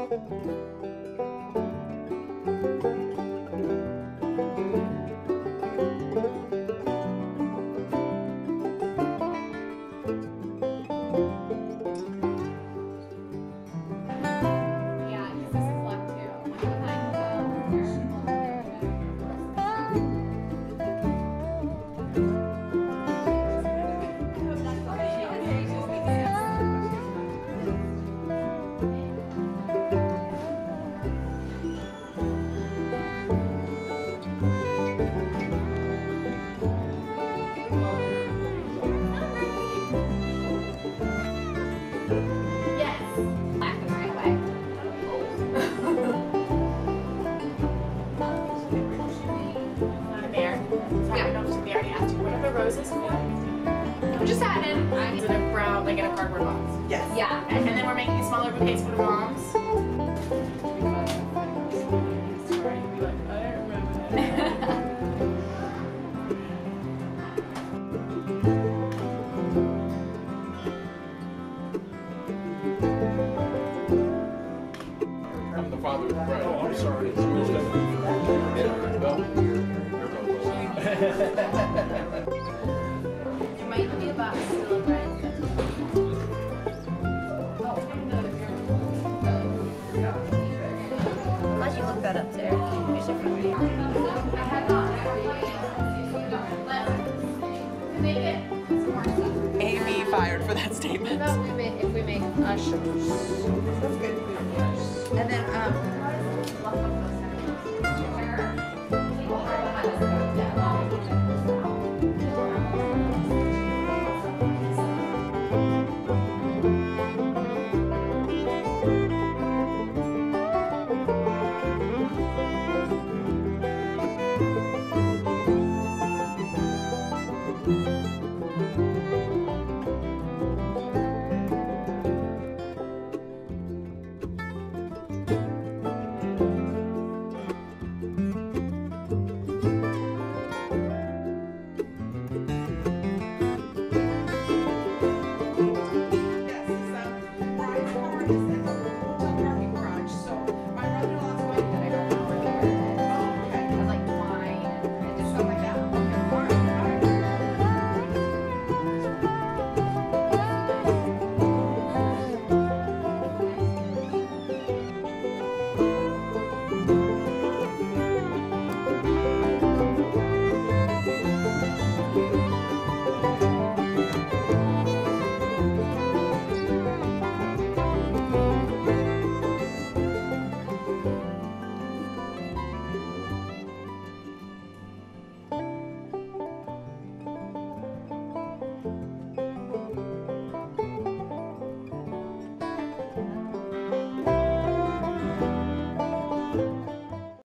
Roses? We're just adding. I'm in a brown, like in a cardboard box. Yes. Yeah. And then we're making smaller bouquets for the moms. I'm the father of the bride. Oh, I'm sorry. There might be a box still of bread. Unless you look that up there. Amy fired for that statement. What about if we make ushers? That's good.